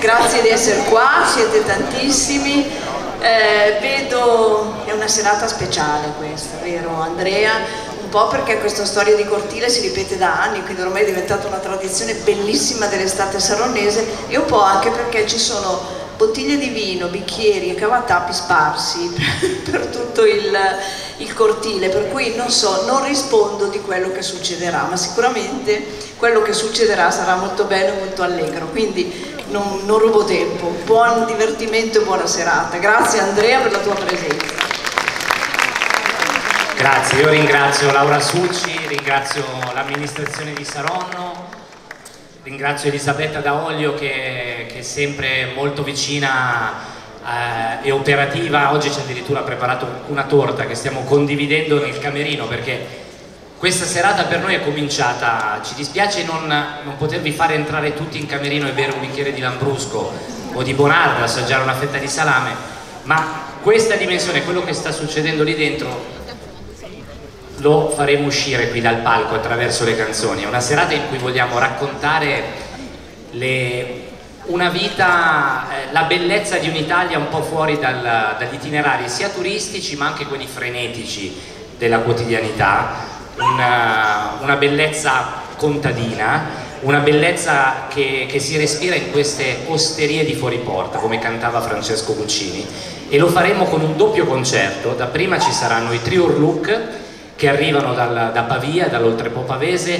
Grazie di essere qua, siete tantissimi. Vedo, è una serata speciale questa, vero Andrea? Un po' perché questa storia di cortile si ripete da anni, quindi ormai è diventata una tradizione bellissima dell'estate saronnese, e un po' anche perché ci sono bottiglie di vino, bicchieri e cavatappi sparsi per tutto il cortile, per cui non so, non rispondo di quello che succederà, ma sicuramente quello che succederà sarà molto bello e molto allegro, quindi non rubo tempo. Buon divertimento e buona serata. Grazie Andrea per la tua presenza. Grazie, io ringrazio Laura Succi, ringrazio l'amministrazione di Saronno, ringrazio Elisabetta D'Aolio che è sempre molto vicina e operativa. Oggi ci ha addirittura preparato una torta che stiamo condividendo nel camerino, perché questa serata per noi è cominciata. Ci dispiace non potervi fare entrare tutti in camerino e bere un bicchiere di Lambrusco o di Bonarda, assaggiare una fetta di salame, ma questa dimensione, quello che sta succedendo lì dentro, lo faremo uscire qui dal palco attraverso le canzoni. È una serata in cui vogliamo raccontare una vita, la bellezza di un'Italia un po' fuori dagli itinerari sia turistici ma anche quelli frenetici della quotidianità, una bellezza contadina, una bellezza che si respira in queste osterie di fuori porta, come cantava Francesco Guccini, e lo faremo con un doppio concerto. Dapprima ci saranno i Trio Urluc, che arrivano da Pavia, dall'Oltrepo pavese,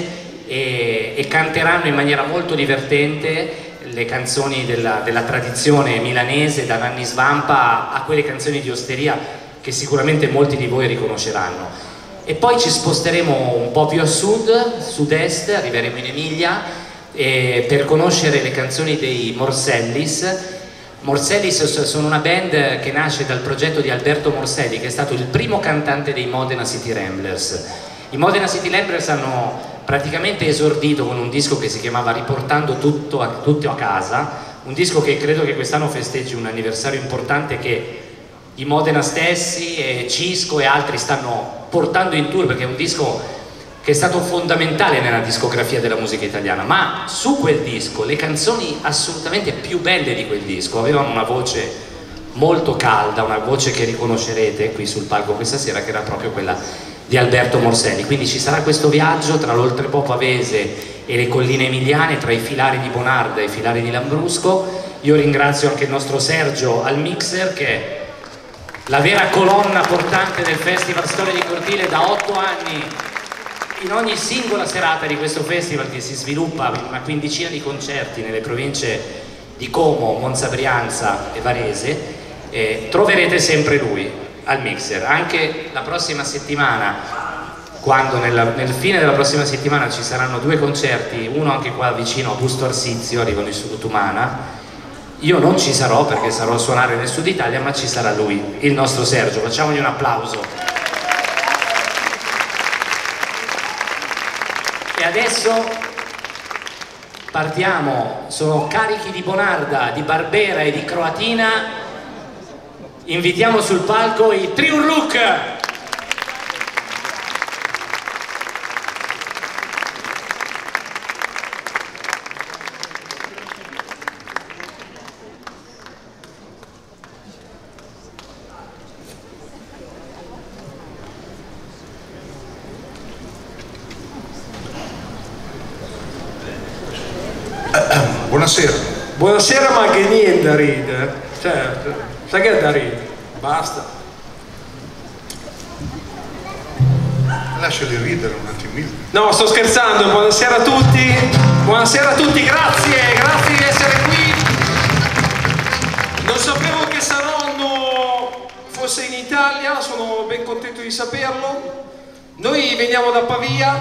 e canteranno in maniera molto divertente le canzoni della tradizione milanese, da Nanni Svampa a quelle canzoni di osteria che sicuramente molti di voi riconosceranno. E poi ci sposteremo un po' più a sud-est, arriveremo in Emilia per conoscere le canzoni dei Morsellis. Morsellis sono una band che nasce dal progetto di Alberto Morselli, che è stato il primo cantante dei Modena City Ramblers. I Modena City Ramblers hanno praticamente esordito con un disco che si chiamava Riportando tutto a casa, un disco che credo che quest'anno festeggi un anniversario importante, che i Modena stessi e Cisco e altri stanno portando in tour, perché è un disco che è stato fondamentale nella discografia della musica italiana. Ma su quel disco le canzoni assolutamente più belle di quel disco avevano una voce molto calda, una voce che riconoscerete qui sul palco questa sera, che era proprio quella di Alberto Morselli. Quindi ci sarà questo viaggio tra l'Oltrepo pavese e le colline emiliane, tra i filari di Bonarda e i filari di Lambrusco. Io ringrazio anche il nostro Sergio al mixer, che è la vera colonna portante del Festival Storia di Cortile da 8 anni. In ogni singola serata di questo festival, che si sviluppa in una quindicina di concerti nelle province di Como, Monza Brianza e Varese, troverete sempre lui al mixer. Anche la prossima settimana, quando nel fine della prossima settimana ci saranno 2 concerti, uno anche qua vicino a Busto Arsizio, arrivano in Sudtumana. Io non ci sarò perché sarò a suonare nel Sud Italia, ma ci sarà lui, il nostro Sergio. Facciamogli un applauso. E adesso partiamo, sono carichi di Bonarda, di Barbera e di Croatina. Invitiamo sul palco i Trio Urluc. Buonasera. Buonasera, ma che niente da ridere. Certo, sai che è da ridere? Basta. Lasciali ridere un attimino. No, sto scherzando. Buonasera a tutti. Buonasera a tutti, grazie di essere qui. Non sapevo che Saronno fosse in Italia, sono ben contento di saperlo. Noi veniamo da Pavia,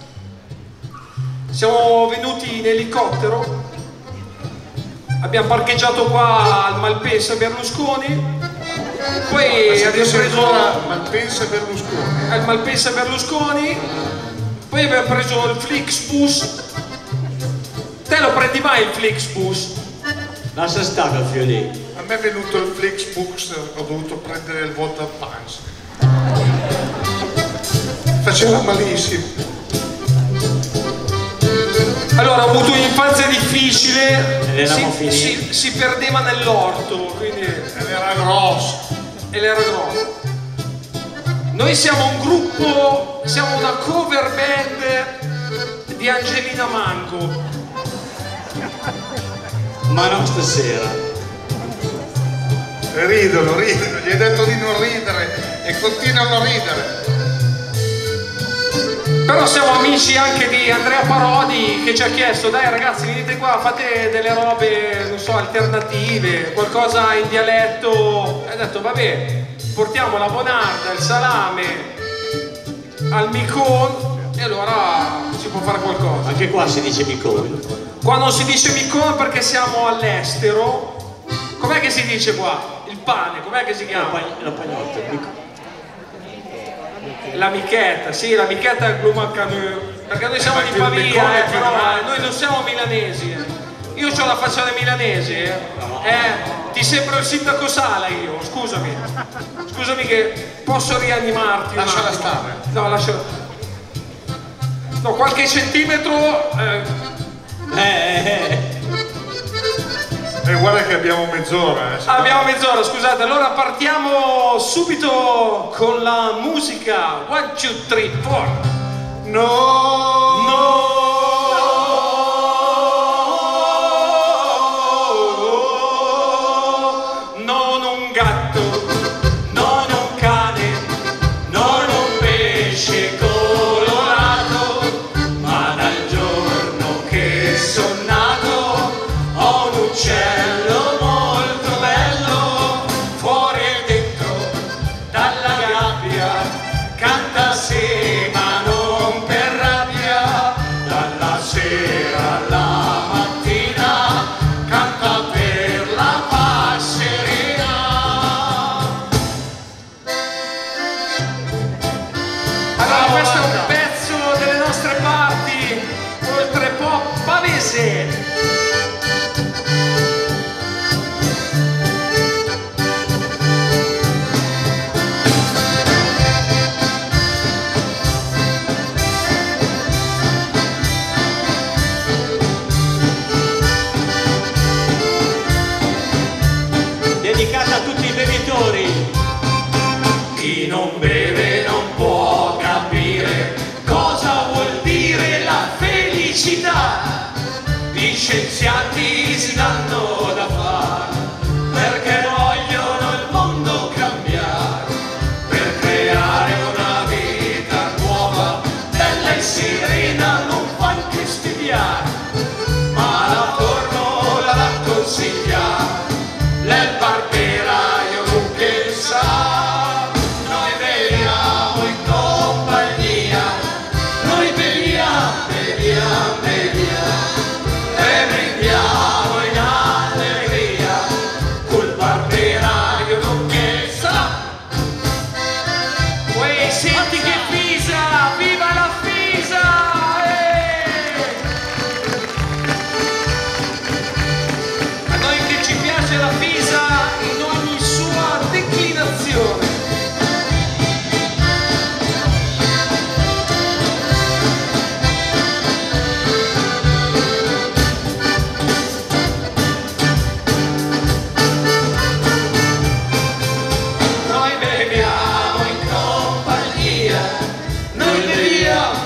siamo venuti in elicottero. Abbiamo parcheggiato qua al Malpensa Berlusconi, poi abbiamo preso Malpensa Berlusconi. al Malpensa Berlusconi, poi abbiamo preso il Flixbus. Te lo prendi mai il Flixbus? Lascia stare, Fiori. A me è venuto il Flixbus, ho dovuto prendere il Volta Pants. Faceva malissimo. Allora, ho avuto un'infanzia difficile, si perdeva nell'orto, quindi... Ed era grosso. Noi siamo un gruppo, siamo una cover band di Angelina Mango. Ma non stasera. Ridono, gli hai detto di non ridere e continuano a ridere. Però siamo amici anche di Andrea Parodi, che ci ha chiesto: dai ragazzi, venite qua, fate delle robe, non so, alternative, qualcosa in dialetto. E ha detto: vabbè, portiamo la bonarda, il salame al micon e allora si può fare qualcosa. Anche qua si dice micone. Qua non si dice micon perché siamo all'estero. Com'è che si dice qua? Il pane, com'è che si chiama? La pagnotta, il micone. La michetta, sì, la michetta è Glumacaneux, perché noi siamo di Pavia, però noi non siamo milanesi. Io ho la faccia da milanese, ti sembro il sindaco Sala io, scusami che posso rianimarti. Lasciala stare. No, lasciala. No, qualche centimetro. Guarda che abbiamo mezz'ora. Abbiamo mezz'ora, scusate, allora partiamo subito con la musica. 1, 2, 3, 4. No. Non un gatto, non un cane, non un pesce colorato, ma dal giorno che son nato ho un uccello molto bello, fuori e dentro dalla gabbia, canta sì ma non per rabbia, dalla sera alla mattina canta per la passerina. Allora questo è un pezzo delle nostre parti, oltre pop pavese. Dedicata a tutti i bevitori. Chi non beve non può capire cosa vuol dire la felicità. Gli scienziati si danno da fare perché vogliono il mondo cambiare, per creare una vita nuova, bella e serena, non fa che studiare, ma la formula da consigliare. Nel barberaio che sa, noi beviamo in compagnia, noi beviamo e brindiamo in allegria, col barberaio che sa. Uè, senti che Pisa, viva la Pisa! A noi che ci piace la Pisa in ogni sua declinazione. Noi beviamo in compagnia, noi beviamo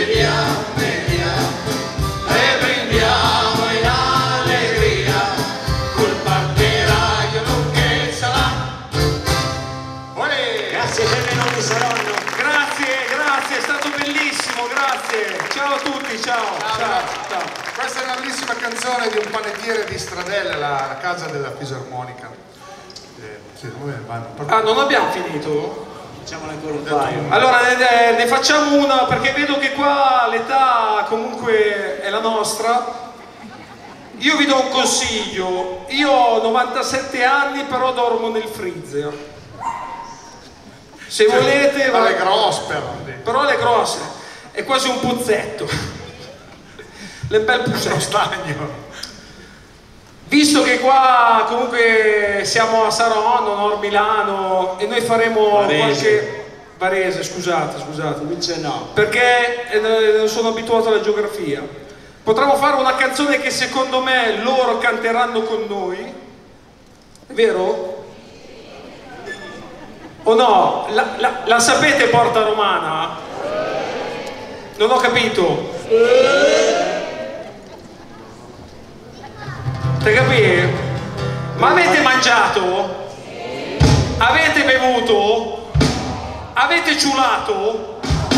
e brindiamo in allegria, col barberaio che sarà. Olè! Grazie, benvenuti Saronno. Grazie, è stato bellissimo, grazie. Ciao a tutti, ciao. Questa è una bellissima canzone di un panettiere di Stradelle, la casa della fisarmonica. Sì, Ah, non abbiamo finito? Facciamone ancora un paio. Allora ne facciamo una, perché vedo che qua l'età comunque è la nostra. Io vi do un consiglio, io ho 97 anni però dormo nel freezer. Se volete... Ma le grosse però le grosse, è quasi un pozzetto. Le bel Lo pozzetto. stagno. Visto che qua comunque siamo a Saronno, Nord Milano, e noi faremo qualche... Varese, scusate, Invece no. perché non sono abituato alla geografia. Potremmo fare una canzone che secondo me loro canteranno con noi, è vero? O no? La sapete Porta Romana? Non ho capito. Te capi? Ma avete mangiato? Avete bevuto? Avete ciulato?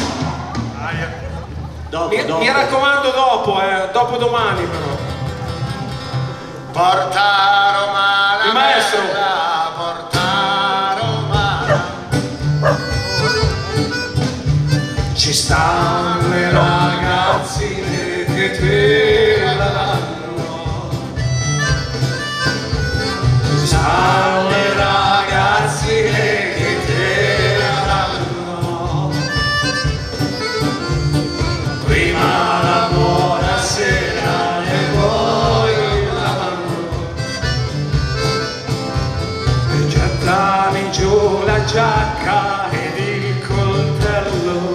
Mi raccomando dopo domani però. Porta Romana, Il maestro. bella, Porta Romana. Ci stanno le ragazzine che te la danno. Ci stanno le ragazzine che te la danno. Prima la buonasera e poi la mano. E gettami giù la giacca ed il coltello.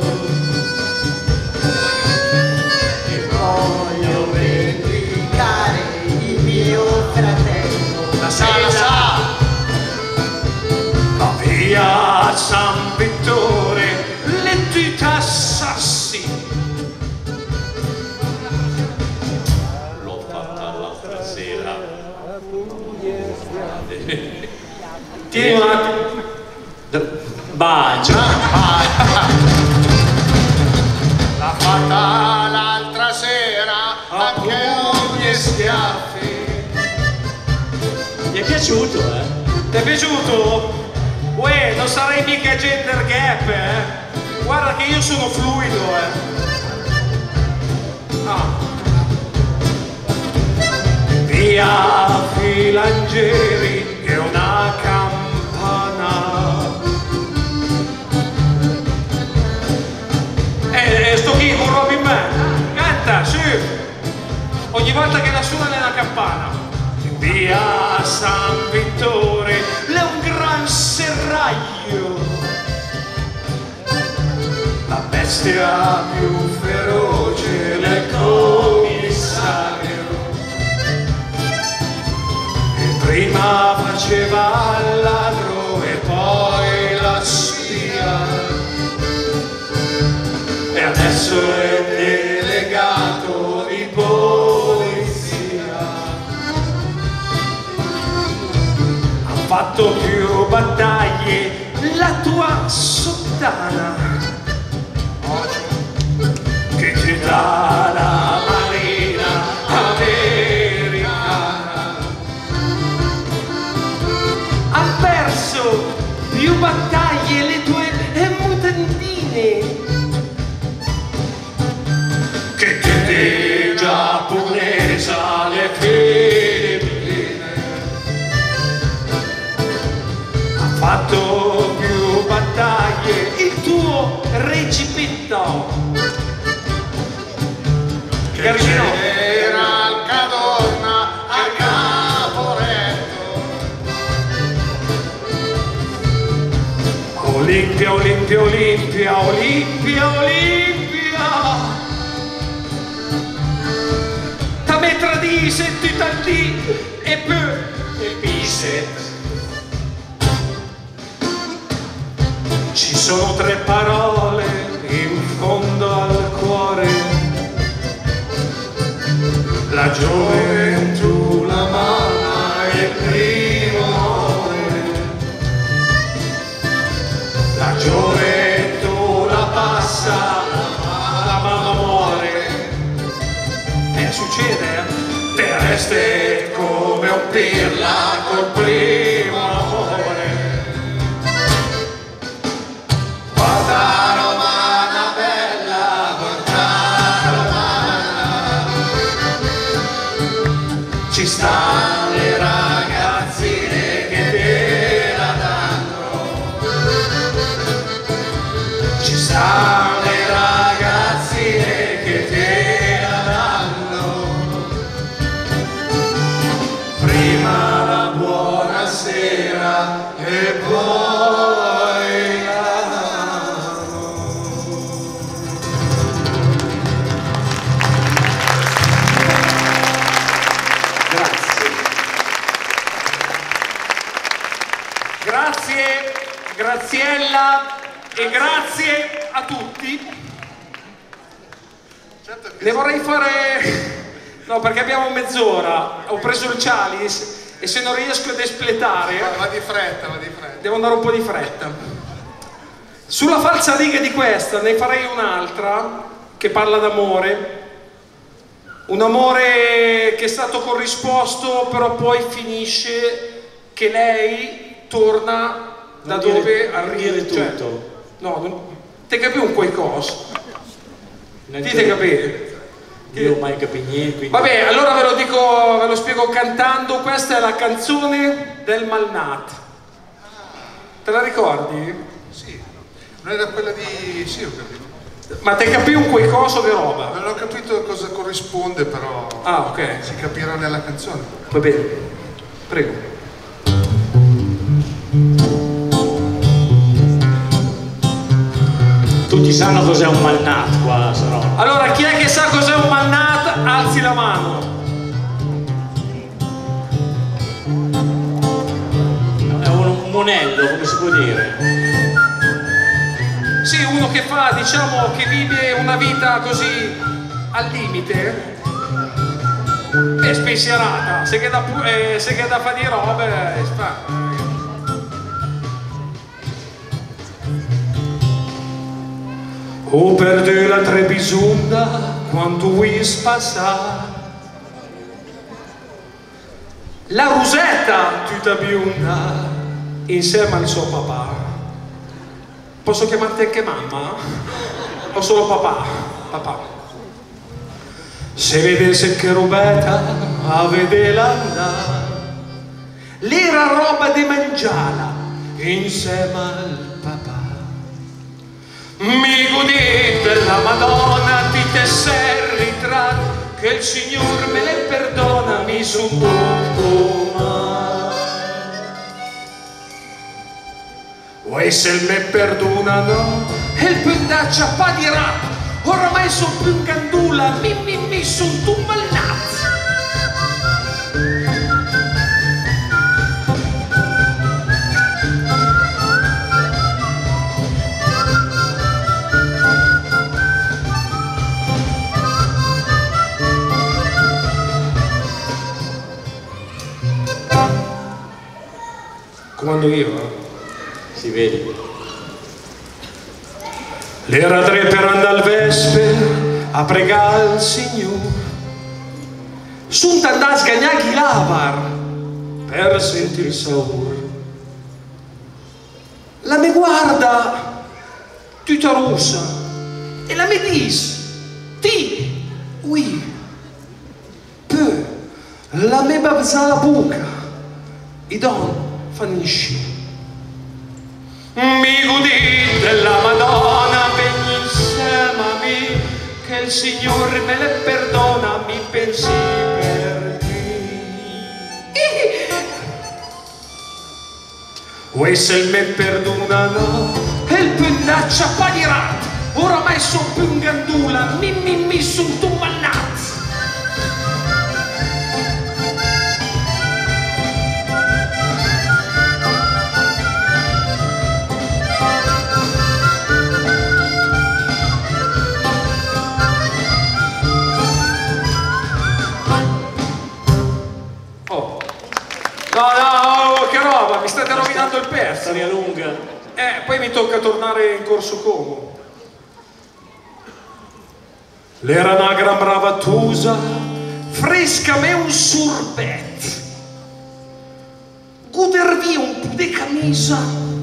E voglio vendicare il mio fratello. La sa. La via San Vittore, le dita sassi. L'ho fatta l'altra sera. Tieni un attimo. Bacia. L'ha fatta l'altra sera, A anche pugni e schiaffi. Mi è piaciuto, eh? Ti è piaciuto? Uè, non sarei mica gender gap, eh? Guarda che io sono fluido, Via Filangieri è una campana. Sto qui con Robin Man. Canta, sì! Ogni volta che la suona nella campana. Via San Vittore, è un gran serraglio, la bestia più feroce, il commissario, che prima faceva il ladro e poi la spia, e adesso è delegato di polizia. Fatto più battaglie la tua sottana che ti dà la marina americana. Ha perso più battaglie le tue mutandine che ti giapponese le Filippine. Fatto più battaglie il tuo reggimento che c'era al Cadorna, a Caporetto. Olimpia, Olimpia, Olimpia, Olimpia, Olimpia. Ta me tradise tutta lì e poi e pise. Ci sono tre parole in fondo al cuore: la gioventù, la mamma e il primo amore. La gioventù la passa, la mamma muore. Succede, eh? Te resti come un pirla col primo amore. Porta Romana bella, Porta Romana. Ci stanno le ragazzine che te la danno. Ci stanno le ragazzine che te la danno. Prima la buonasera e poi la mano. Grazie Graziella e grazie a tutti. Ne vorrei fare... No, perché abbiamo mezz'ora, ho preso il Chalice e se non riesco ad espletare... Va di fretta, va di fretta. Devo andare un po' di fretta. Sulla falsariga di questa ne farei un'altra che parla d'amore. Un amore che è stato corrisposto, però poi finisce che lei torna da dove arriva. tutto. No, non... Te capi un qualcosa? Dite capire. Io mai capito niente. Quindi... Vabbè, allora ve lo dico, ve lo spiego cantando. Questa è la canzone del Malnat. Te la ricordi? Sì, non era quella di... Sì, ho capito. Ma te capì un qualcosa che roba? Non ho capito cosa corrisponde, però... Ah, ok. Si capirà nella canzone. Va bene, prego. Tutti sanno cos'è un Malnat qua, Sarò. Allora, chi è che sa cos'è un Malnat? Alzi la mano. È un monello, come si può dire? Sì, uno che fa, diciamo, che vive una vita così al limite. È spensierata. Se che da fare di robe, fa. Oh, perdu la Trebisonda quando vuoi passare. La Rosetta, tutta bionda, insieme al suo papà. Posso chiamarti anche mamma? O solo papà? Papà. Se vedesse che robetta a vederla andare, l'era roba di mangiala insieme al papà. Mi godete la Madonna di te sei ritratto, che il Signore me le perdona, mi son tutto male. E se me perdonano, e il pendaccia pa di rap, oramai son più in gandula, mi son tu malnazzo. Comando io, Si vede. L'era 3 per andare al vespe a pregare il Signore. Sunt andà a sgagnare lavar per sentire il sapore. La me guarda tutta rossa e la me dice ti, oui, peu, la me babza la bocca e don fanisci. Mi godite la Madonna, venni insieme a me, che il Signore me le perdona, mi pensi per te. E se me perdonano, e il pendaccia pa di rat, oramai son più in gandula, mi son tu mannazzo. No, che roba, mi state rovinando il pezzo. Storia lunga. Poi mi tocca tornare in Corso Como. L'era una gran brava tusa, fresca me un sorbet. Godervi un po' di camisa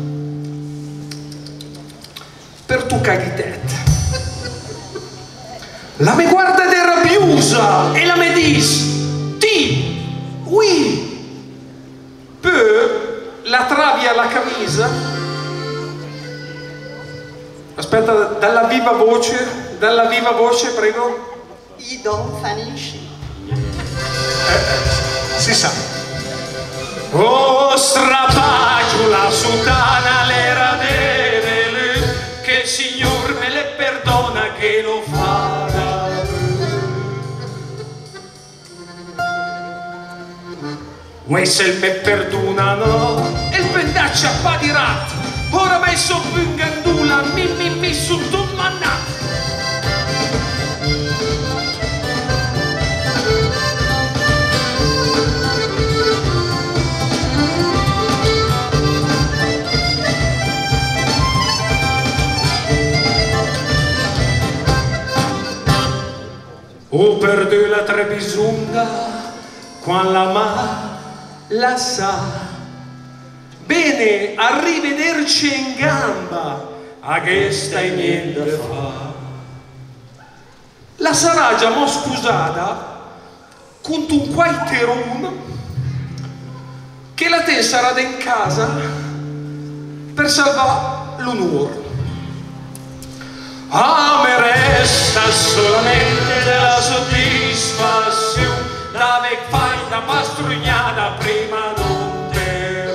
per tu caghitette. La me guarda de rabbiosa e la me dice ti, oui. Poi la travia la camisa. Aspetta, dalla viva voce, prego. I don fanisci. Si sa. Oh, strapaggio la sutana l'era nere, che il Signor me le perdona, che lo farà. E se me perdonano, il pendaccia padirat, ora messo in gandula, mi su tu manna. Ho perdu la Trebisonda, quan la mà la sa. Bene, arrivederci in gamba, a che stai niente fa. La sarà già mo scusata, con un quaiterun, che la te sarà in casa per salvare l'onore. Ah, me resta solamente della soddisfazione d'aver fatto una pastrugnata prima non te.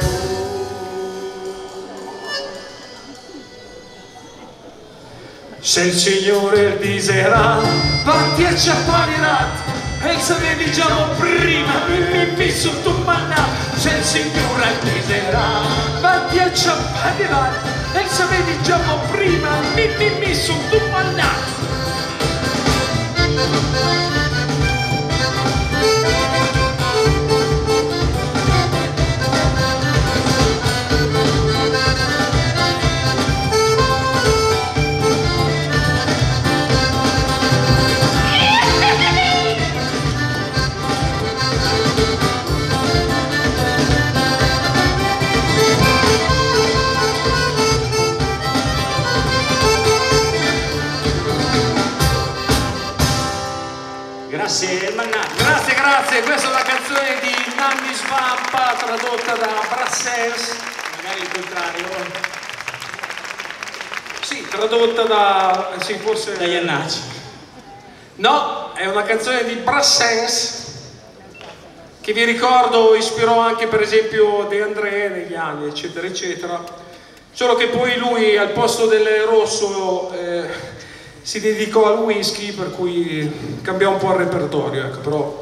Se il Signore diserà, vatti a ciappanerat, e sapevi già prima, mi sotto manna. Se il Signore diserà, vatti a ciappanerat, e sapevi già prima, mi sotto manna. Grazie, questa è una canzone di Nanni Svampa tradotta da Brassens, magari il contrario, sì, tradotta da, sì, forse da Iannacci. No, è una canzone di Brassens che vi ricordo ispirò anche per esempio De André negli anni, eccetera eccetera, solo che poi lui al posto del rosso si dedicò al whisky, per cui cambiò un po' il repertorio, ecco, però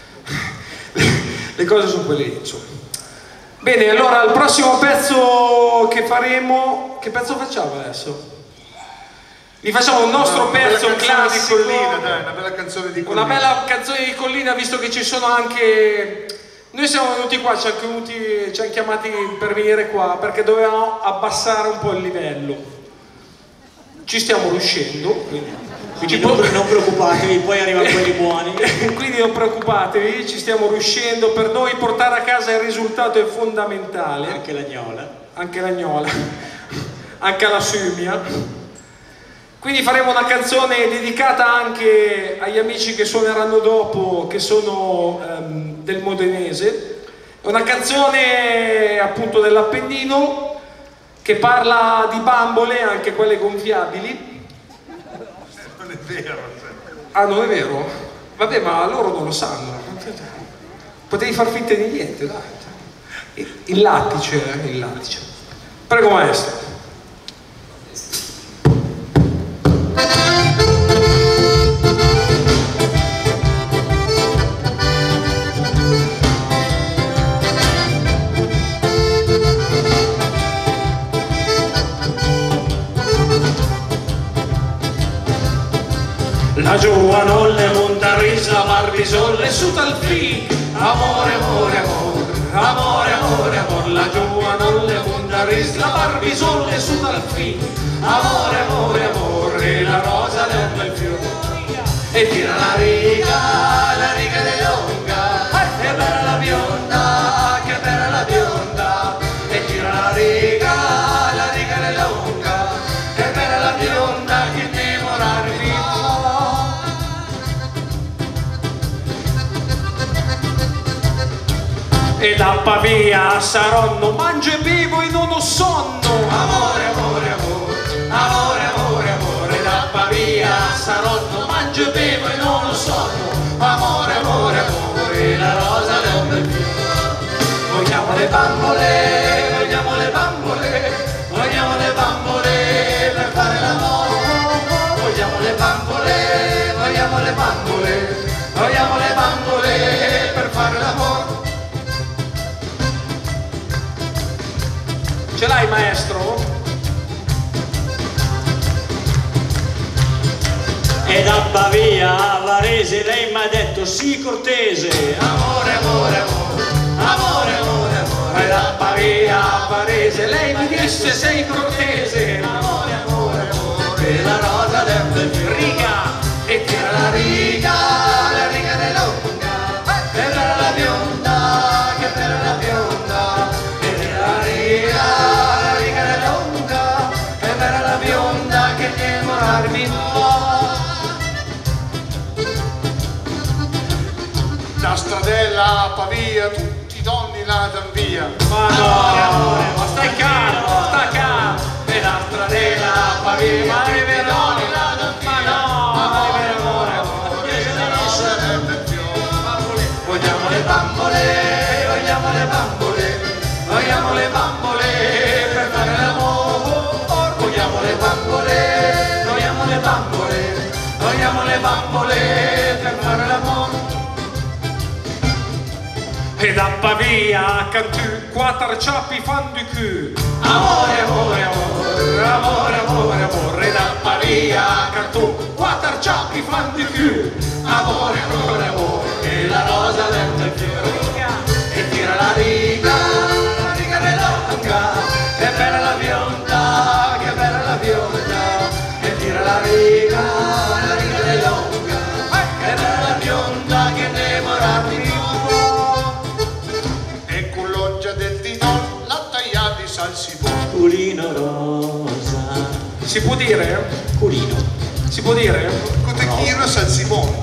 le cose sono quelle lì, insomma. Bene, allora il prossimo pezzo che faremo, che pezzo facciamo adesso? Vi facciamo un nostro pezzo classico di collina, dai, una bella canzone di collina. Una bella canzone di collina, visto che ci sono anche, noi siamo venuti qua, ci hanno chiamati per venire qua perché dovevamo abbassare un po' il livello. Ci stiamo riuscendo, quindi non preoccupatevi, poi arrivano quelli buoni. Quindi non preoccupatevi, ci stiamo riuscendo. Per noi portare a casa il risultato è fondamentale. Anche la gnola. Anche la gnola. Anche alla sumia. Quindi faremo una canzone dedicata anche agli amici che suoneranno dopo, che sono del modenese. È una canzone appunto dell'Appennino che parla di bambole, anche quelle gonfiabili. Non è vero. Ah, non è vero? Vabbè, ma loro non lo sanno. Potevi far finta di niente, dai. Il lattice, il lattice. Prego, maestro. La giovanolle montaris la barbisolle su tal fin. Amore, amore, amore, amore, amore, amore. La giovanolle montaris la barbisolle su tal fin. Amore, amore, amore, la rosa le un bel fiore. E tira la riga dell'onga. Che bella la bionda, che bella la bionda. E tira la riga dell'onga. Che bella la bionda, che innamorare mi E da Pavia a Saronno mangio e bevo e non ho sonno. Amore, amore, amore, amore, amore, amore. Da Pavia a Saronno mangio e bevo e non ho sonno. Amore, amore, amore, la rosa le un bel fiore. Vogliamo le bambole, vogliamo le bambole, vogliamo le bambole per fare l'amore. Vogliamo le bambole, vogliamo le bambole, vogliamo le bambole per fare l'amore. Ce l'hai, maestro? E da Pavia a Varese lei mi ha detto sì cortese. Amore, amore, amore, amore, amore, amore. E da Pavia a Varese lei mi disse sei cortese. Amore, amore, amore, la rosa del bel fiore. Riga e tira la riga. La riga è lunga, che bella la bionda, che bella la bionda. E la riga è lunga, che bella la bionda, che deve morarmi no. Da Stradella a Pavia tutti i donni l'andano via. Ma no, ma stai calmo, stai calmo. E la Stradella a Pavia, ma è vero, ma no, ma è vero, amore, amore. Vogliamo le bambole, vogliamo le bambole, vogliamo le bambole per fare l'amore. Vogliamo le bambole, vogliamo le bambole, vogliamo le bambole per fare l'amore. E da Pavia a Cantù, quattro ciappi fan di cul. Amore, amore, amore, amore, amore, amore. E da Pavia a Cantù, quattro ciappi fan di cul. Amore, amore, amore, e la rosa del fiore. E tira la riga è lunga, che bella la bionda, che bella la bionda. E tira la riga è lunga, che bella la bionda, che deve morarmi E con l'oggia del Didon la tagliata di salsibon. Culino rosa. Si può dire? Culino. Si può dire? Cotechino salsibon.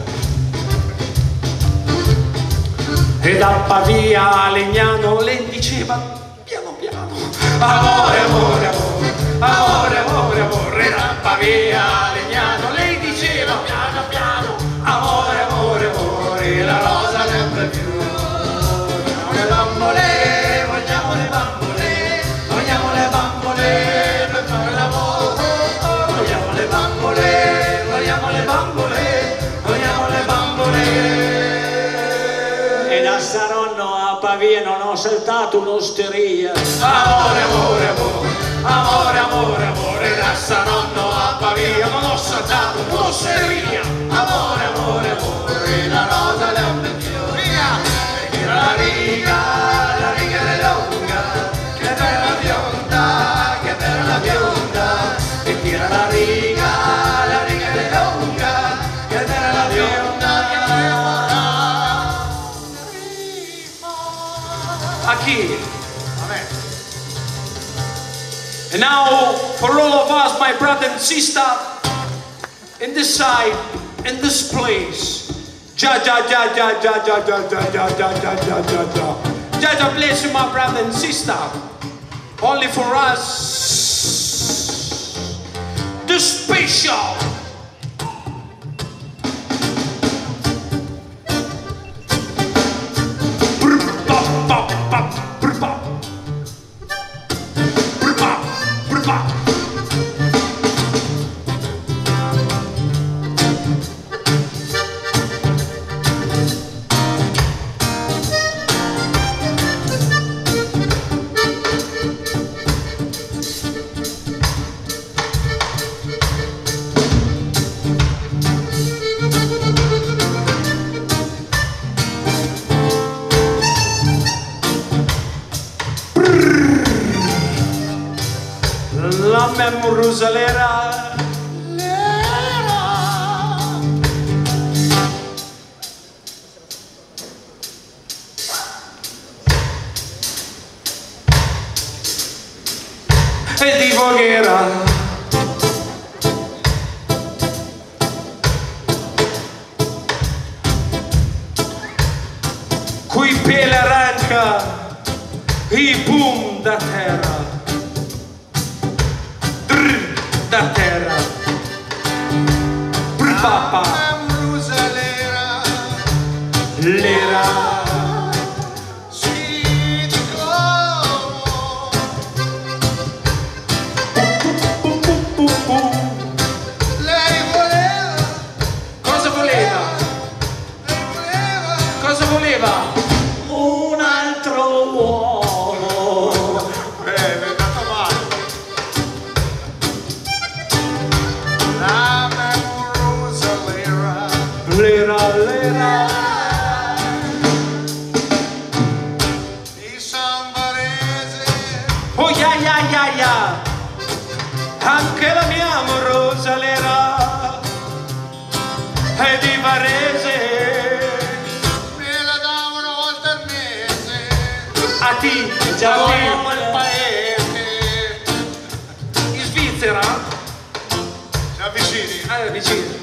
E da Pavia a Legnano lei diceva piano piano. Amore, amore, amore, amore, amore, amore. E da Pavia a Legnano lei diceva piano piano. Amore, amore, amore. la rosa del bel fiore. Vogliamo le bambole, vogliamo le bambole, vogliamo le bambole per fare l'amore. Vogliamo le bambole, vogliamo le bambole, vogliamo le bambole. E da Saronno a Pavia non ho saltato un'osteria. Amore, amore, amore, amore, amore, amore, da Saronno a Pavia non ho saltato un'osteria. Amore, amore, amore, la rosa del bel fiore. E tira la riga è lunga, che bella bionda, che bella bionda. E tira la riga è lunga, che bella bionda, che bella. A chi? And now, for all of us, my brother and sister, in this side, in this place, ja ja ja ja ja ja ja ja ja ja ja ja ja ja. Ja bless you, my brother and sister. Only for us, the special. La memorusa lera. E di Voghera. Qui pela ranca, i boom da terra. Da terra, papà, l'era, Si di como lei voleva, cosa voleva? Cosa voleva? Un altro uomo. è andata anche la mia amorosa l'era e di Varese me la davo una volta al mese, a ti già a vogliamo te. il paese. In Svizzera Siamo vicini. vicino.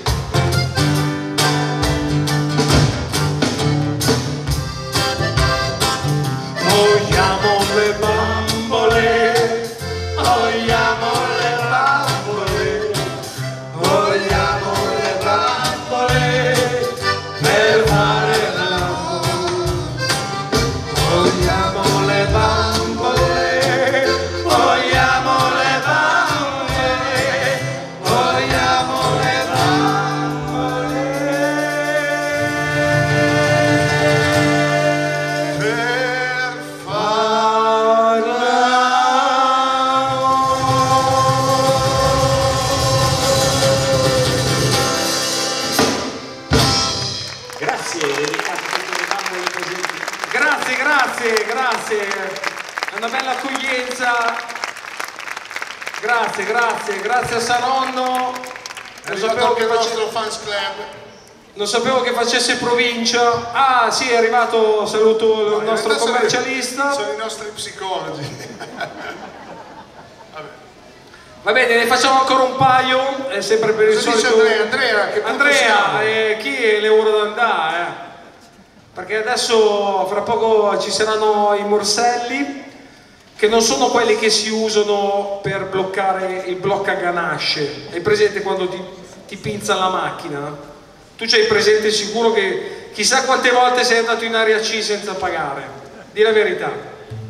Vogliamo le bambole, vogliamo le bambole, vogliamo le bambole per fare l'amore. Vogliamo le bambole, vogliamo le bambole, vogliamo le bambole. Per Grazie, dedicate a tutte le bambole presenti. Grazie, grazie, grazie. È una bella accoglienza. Grazie, grazie, grazie a Saronno. È arrivato anche il nostro fans club. Non sapevo che facesse provincia. Ah sì, è arrivato, saluto il nostro commercialista. Sono i nostri psicologi. Va bene, ne facciamo ancora un paio, sempre per il Cosa dice solito. Andrea? Che punto siamo? Andrea, chi è l'euro da andare? Perché adesso fra poco ci saranno i morselli, che non sono quelli che si usano per bloccare il blocca ganasce. Hai presente quando ti pinza la macchina? Tu c'hai presente sicuro che chissà quante volte sei andato in area C senza pagare. Di la verità.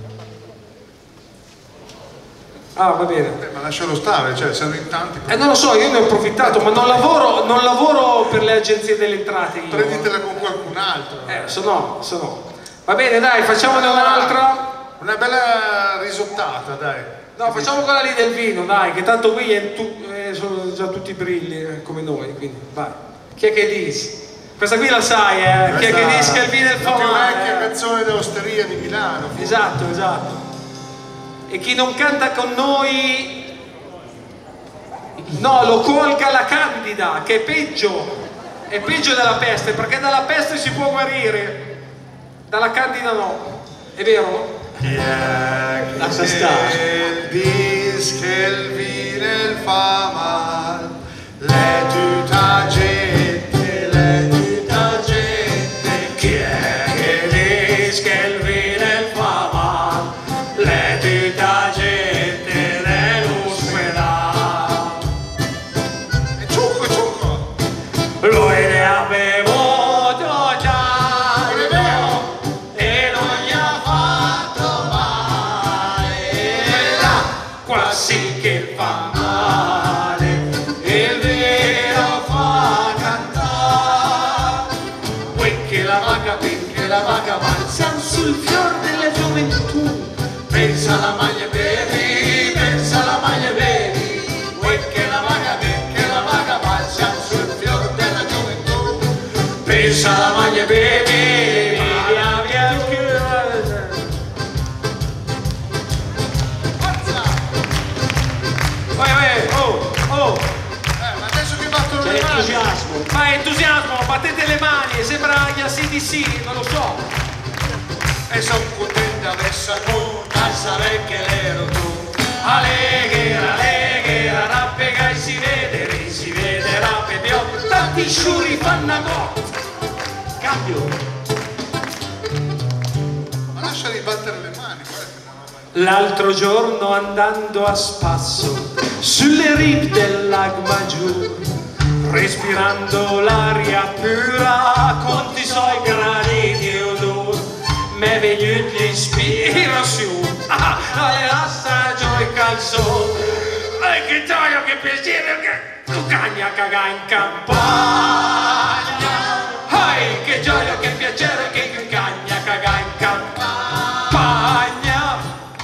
Ah, va bene. Ma lascialo stare, cioè siamo in tanti. Non lo so, io ne ho approfittato, ma non lavoro per le agenzie delle entrate io. Prenditela con qualcun altro. Sono. Va bene, dai, facciamone un'altra. Una bella risottata, dai. No, facciamo quella lì del vino, dai, che tanto qui sono già tutti brilli come noi, quindi vai. Chi è che dice? Questa qui la sai, Chi è che dice che il vino è il la più favore? vecchia canzone dell'osteria di Milano. Esatto. E chi non canta con noi, no, lo colga la candida, che è peggio della peste, perché dalla peste si può guarire, dalla candida no, è vero? Lascia stare. Dice che il vino fa mal, le tutta gente, Chi è che dice che il vino fa male? Le tutta gente dell'ospedale. ciucco. Lui ne ha bevuto già e non gli ha fatto male. L'acqua sì che fa male, il vino fa cantare. Perché la vaca va, siamo sul fior della gioventù. Pensa alla maglia bevi, pensa alla maglia bevi. Perché la vaca va, siamo sul fior della gioventù. Pensa alla maglia bevi, via il cuore. Vai, oh! Ma adesso che battono C'è le mani. entusiasmo. Ma entusiasmo, battete le mani, sembra gli ACDC, non lo so. E sono contenta adesso A sapere che l'ero tu. Allegra, rappega e si vede, rappe più. Tanti sciuri fanno go. Cambio. Ma lasciali battere le mani, guarda che L'altro giorno andando a spasso sulle rive del Lag Maggiore, respirando l'aria pura con i suoi gradi di odore, m'è venuto l'ispirazione alle assaggiare calzone. E che gioia, che piacere, che tu cagna caga in campagna. Che gioia, che piacere, che cagna caga in campagna.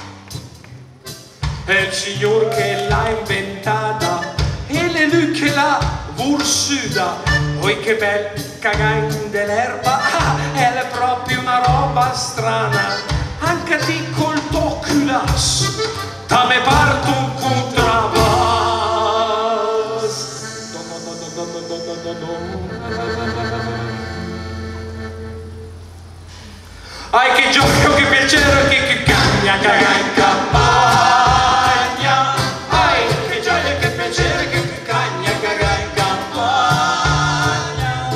È il signor che l'ha inventata e le lui che l'ha vorsuta. Oi che bel cagain dell'erba, è proprio una roba strana. Anche di col tocculas, da me parto un contrabbando. Ai che gioco, che piacere, che cagna in campagna. Ai che gioia, che piacere, che cagna in campagna.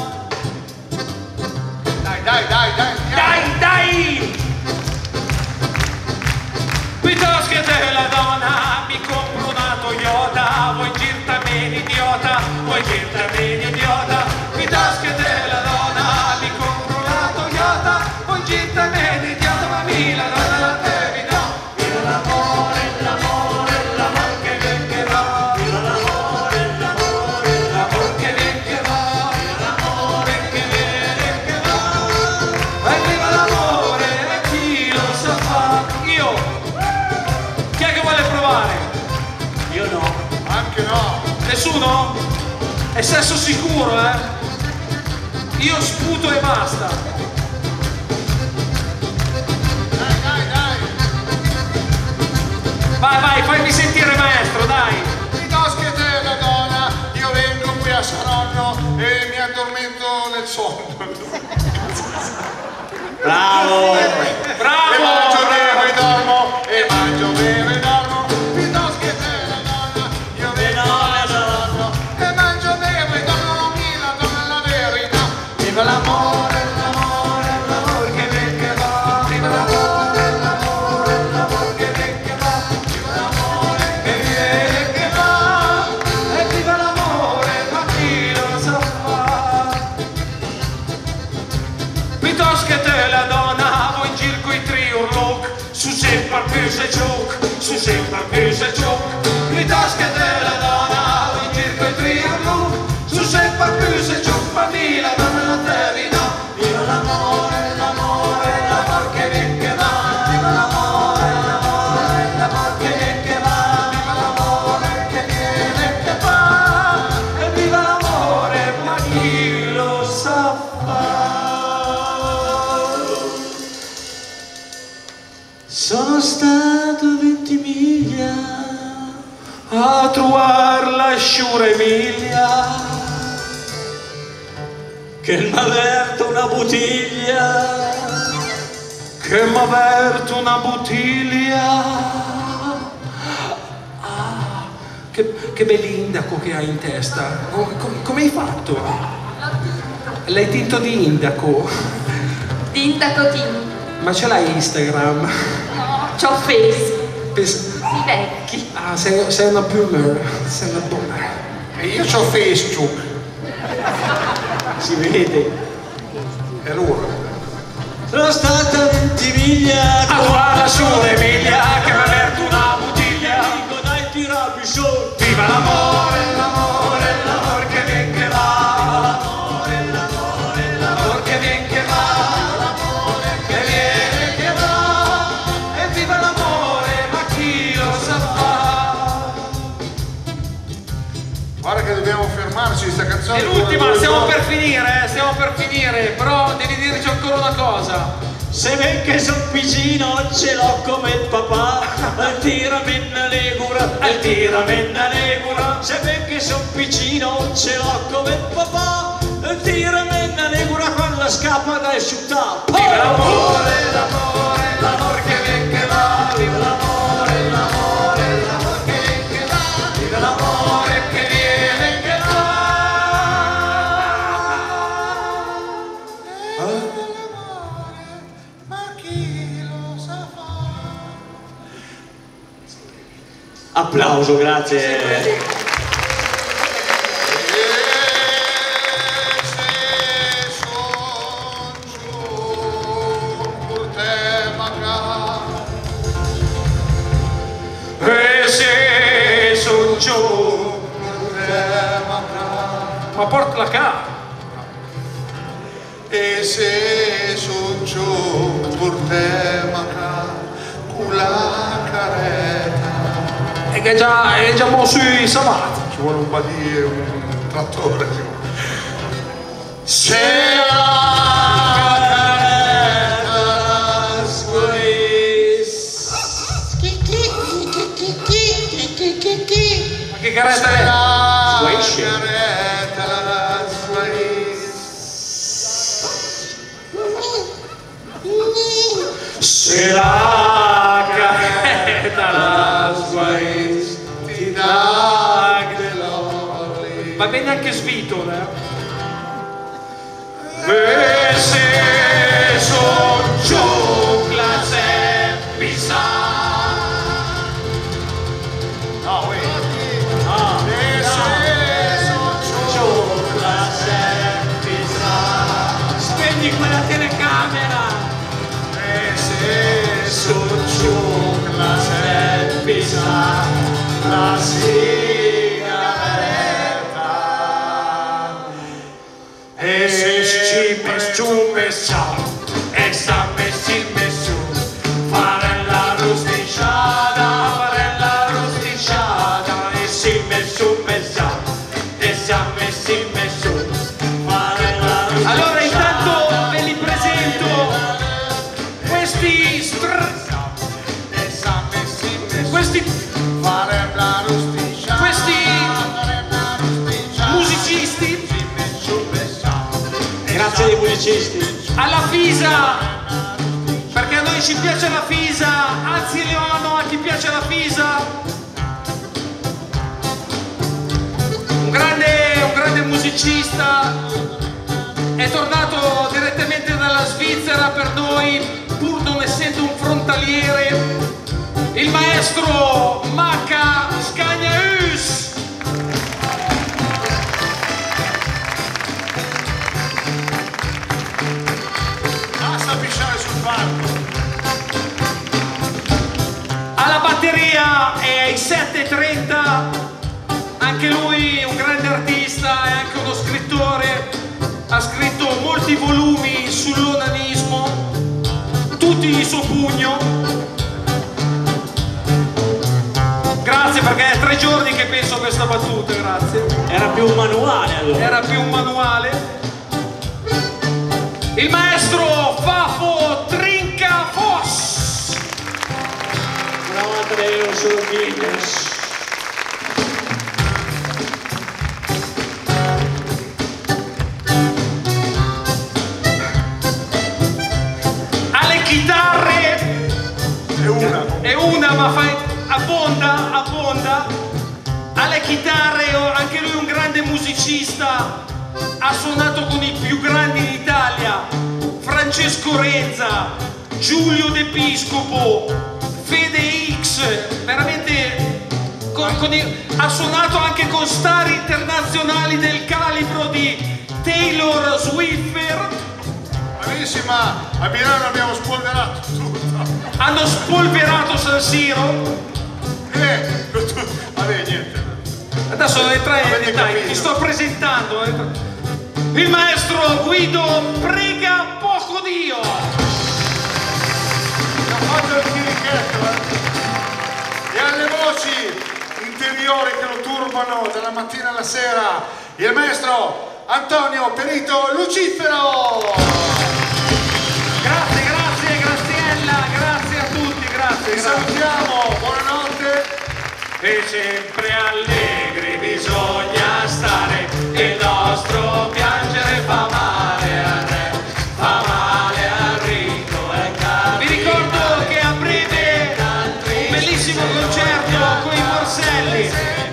Dai! Piuttosto che te la donna mi compro una Toyota, vuoi girtamene idiota, piuttosto che te la donna mi compro una Toyota, vuoi girtamene idiota, ma mi la donna la devi no. Viva l'amore che viene che va, viva l'amore che viene che va, viva l'amore che viene che va, e viva l'amore e chi lo sa fare. Io, chi è che vuole provare? Io no. Anche no. Nessuno? È sesso sicuro, eh? Io sputo e basta. Dai. Vai, fammi sentire maestro, dai. Piuttosto che te la donna, io vengo qui a Saronno e mi addormento nel sonno. Bravo. E mangio, bevo e dormo. Piuttosto che te la donna, io vengo a Saronno e mangio, bevo e dormo. Mi la donna la verità. Viva l'amore che viene che va. Viva l'amore che viene che va. Viva l'amore che viene che va. E viva l'amore, ma chi lo sa fare? Piuttosto che te la donna, vuoi in giro coi triurloc, su sempre più se gioc, piuttosto che te la donna, vuoi in giro coi triurloc, su sempre più se gioc, ma mi la donna la devi no. Viva l'amore che viene che va, viva l'amore che viene che va, viva l'amore che viene che va, e viva l'amore, ma chi lo sa fare. Sono stato 20 miglia a trovare la sciura Emilia Che m'ha aperto una bottiglia. che m'ha aperto una bottiglia. Ah, che bell'indaco che hai in testa. Come hai fatto? L'hai tinto di indaco? Dindaco Team. Ma ce l'hai Instagram? No, c'ho Face. I vecchi. Ah, sei una boomer. Sei una boomer. E io c'ho Facebook. Si vede. È l'ora. Sono stata 20 miglia A guarda su Emilia che mi ha aperto una bottiglia. Dico dai tirami su. Viva l'amore che viene che va. L'amore che viene che va. L'amore che viene che va. E viva l'amore, ma chi lo sa fare? Guarda che dobbiamo fermarci di sta canzone. È l'ultima, stiamo per finire, però devi dirci ancora una cosa. Se ven che son piccino ce l'ho come il papà. Tirami una legura, Se ven che son piccino ce l'ho come il papà. Tirami una legura quando scappa dai città. Viva l'amore che viene che va. Viva l'amore che viene che va. Viva l'amore che viene che va. Ma chi lo sa fare? Applauso, grazie. E se son giù, ma porta la cara. E se son giù per te maca con la careta. E che già mosso i savati. Ci vuole un badire, un trattore. Se la careta Ma che caretta è? careta la careta, la sguaistità dell'oli. Va bene anche Svito, E se son giungla se pisa. No, wait. E se son giungla se pisa. spegni quella telecamera. E se son giungla se pisa la sigaretta. E se ci mes ciao, e sta messi su, fare la rusticciata, e si messu ciao, e sta messi su, fare la rusticciata. Allora intanto ve li presento questi fare la rusticciata, questi musicisti grazie ai musicisti. alla Fisa, perché a noi ci piace la Fisa. Anzi Leono, a chi piace la Fisa? Un grande musicista, è tornato direttamente dalla Svizzera per noi, pur non essendo un frontaliere, il maestro Macca Scagnaus. Basta pisciare sul palco. Alla batteria e ai 7.30, anche lui un grande artista e anche uno scrittore, ha scritto molti volumi sull'onanismo, tutti di suo pugno. Grazie, perché è 3 giorni che penso a questa battuta, grazie. Era più un manuale allora. Era più un manuale. Il maestro Fafo Trincafos. Bravo Andrea sul Guinness. Alle chitarre è una ma abbonda. Alle chitarre anche lui un grande musicista, ha suonato con i più grandi in Italia: Francesco Renza, Giulio De Piscopo, Fede X, veramente ha suonato anche con star internazionali del calibro di Taylor Swift. Bravissima, a Milano abbiamo spolverato tutto. Hanno spolverato San Siro. Vabbè, niente. Adesso non entrare nei dettagli, ti sto presentando. Il maestro Guido Prega Poco Dio. Ha fatto il chirichetto, E alle voci interiori che lo turbano dalla mattina alla sera, il maestro Antonio Perito Lucifero. Grazie, Graziella, grazie a tutti, grazie. Vi salutiamo, buonanotte. E sempre allegri bisogna stare, il nostro piangere fa male al re, fa male al ricco e caro. Vi ricordo che a breve un bellissimo concerto con i Morselli.